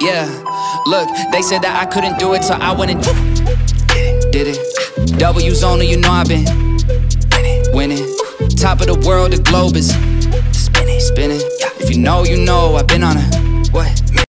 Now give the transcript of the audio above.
Yeah, look, they said that I couldn't do it, so I went and did it. W's only, you know I've been winning. Top of the world, the globe is spinning. If you know, you know, I've been on a what?